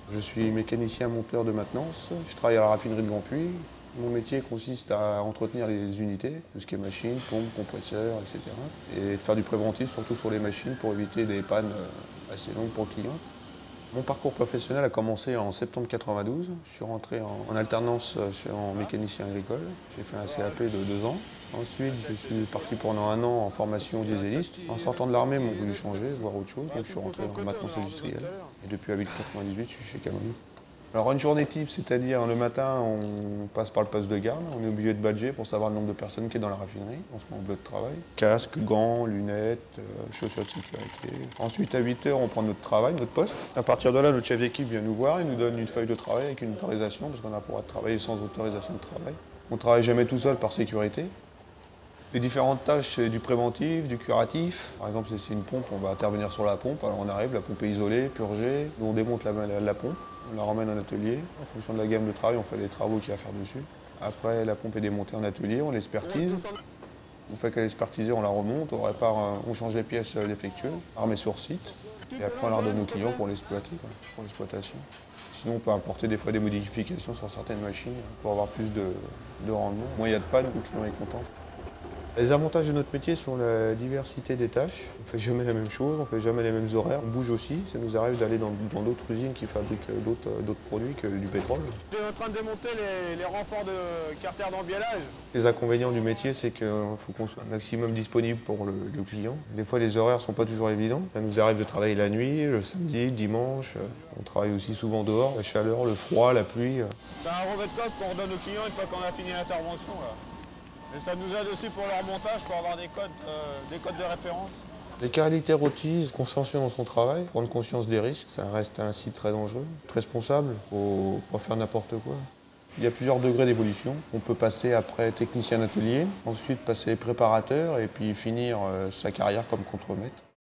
Je suis mécanicien monteur de maintenance. Je travaille à la raffinerie de Grand Puy. Mon métier consiste à entretenir les unités, tout ce qui est machines, pompes, compresseurs, etc. Et de faire du préventif, surtout sur les machines, pour éviter des pannes assez longues pour le client. Mon parcours professionnel a commencé en septembre 92. Je suis rentré en alternance en mécanicien agricole. J'ai fait un CAP de 2 ans. Ensuite, je suis parti pendant un an en formation dieseliste. En sortant de l'armée, ils m'ont voulu changer, voir autre chose. Donc je suis rentré en maintenance industrielle. Et depuis avril 98, je suis chez Canon. Alors une journée type, c'est-à-dire le matin, on passe par le poste de garde, on est obligé de badger pour savoir le nombre de personnes qui est dans la raffinerie, on se met en bleu de travail. Casque, gants, lunettes, chaussures de sécurité. Ensuite à 8 heures, on prend notre travail, notre poste. À partir de là, notre chef d'équipe vient nous voir, il nous donne une feuille de travail avec une autorisation, parce qu'on a pour travailler sans autorisation de travail. On ne travaille jamais tout seul par sécurité. Les différentes tâches, c'est du préventif, du curatif. Par exemple, si c'est une pompe, on va intervenir sur la pompe. Alors on arrive, la pompe est isolée, purgée. Nous, on démonte la pompe, on la ramène en atelier. En fonction de la gamme de travail, on fait les travaux qu'il y a à faire dessus. Après, la pompe est démontée en atelier, on l'expertise. Une fois qu'elle est expertisée, on la remonte, on répare, on change les pièces défectueuses, on remet sur site. Et après, on la redonne aux clients pour l'exploiter, pour l'exploitation. Sinon, on peut apporter des fois des modifications sur certaines machines pour avoir plus de rendement. Moins il y a de panne, le client est content. Les avantages de notre métier sont la diversité des tâches. On ne fait jamais la même chose, on ne fait jamais les mêmes horaires. On bouge aussi, ça nous arrive d'aller dans d'autres usines qui fabriquent d'autres produits que du pétrole. Je suis en train de démonter les renforts de carter d'embiellage. Les inconvénients du métier, c'est qu'il faut qu'on soit un maximum disponible pour le client. Des fois, les horaires ne sont pas toujours évidents. Ça nous arrive de travailler la nuit, le samedi, le dimanche. On travaille aussi souvent dehors, la chaleur, le froid, la pluie. C'est un revêt de coffre qu'on redonne aux clients une fois qu'on a fini l'intervention. Et ça nous aide aussi pour leur montage, pour avoir des codes de référence. Les qualités requises, consciencieux dans son travail, prendre conscience des risques. Ça reste un site très dangereux, très responsable, faut pas faire n'importe quoi. Il y a plusieurs degrés d'évolution. On peut passer après technicien d'atelier, ensuite passer préparateur et puis finir sa carrière comme contremaître.